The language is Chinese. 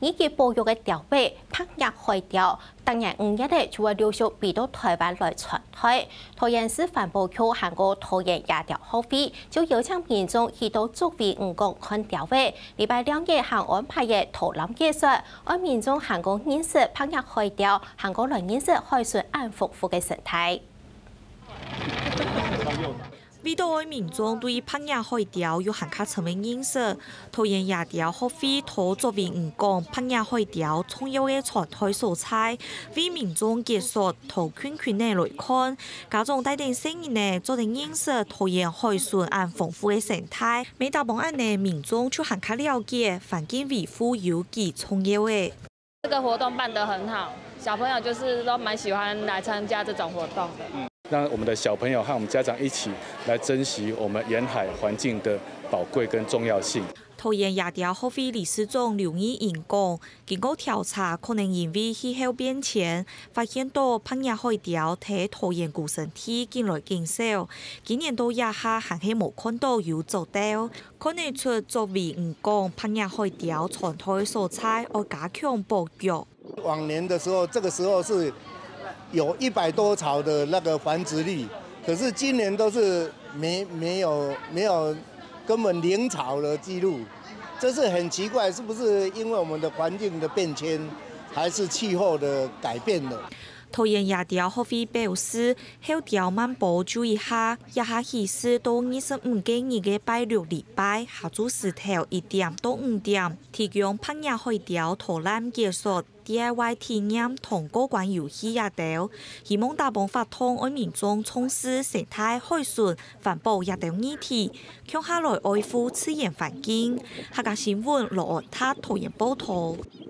以及保育嘅條例拍入海雕。當年5月咧就會陸續俾到台灣來傳開。桃園市環保局韓國桃園野雕學會就邀請民眾去到竹圍五港看雕會。禮拜2日行安排嘅導覽技術，讓民眾韓國認識拍入海雕，韓國來認識海水安豐富嘅生態。 為到愛民眾對拍入海雕有更加深嘅認識，桃園野雕學會討竹圍五港拍入海雕重要嘅傳統素材，為民眾介紹討圈圈內來看，加上帶定聲音呢，做定認識桃園海水安豐富嘅生態。每大幫案呢，民眾就更加了解環境維護有幾重要嘅。 這個活動辦得很好，小朋友就是都蠻喜歡來參加這種活動的。 讓我們的小朋友和我們家長一起來珍惜我們沿海環境的寶貴跟重要性。 桃園野雕學會理事長劉義瑩講，經過調查，可能因為氣候變遷，發現到拍入海雕喺桃園古生態近來減少，今年到野下還係冇看到有做到，可能出竹圍五港拍入海雕傳統素材，而加強保育。 往年的時候，這個時候是有100多巢的那個繁殖率，可是今年都是沒有根本0巢的記錄，這是很奇怪，是不是因為我們的環境的變遷，還是氣候的改變了？ 桃園野雕學會表示，海雕漫步注意下，野下起始到25個日嘅拜6禮拜，下晝時頭1點到5點，提供拍入海雕導覽解說。DIY 體驗同過關遊戲野雕，希望大幫發通愛民眾從事生態海水環保野雕議題，向下來愛護自然環境。客家新聞羅安塔桃園報道。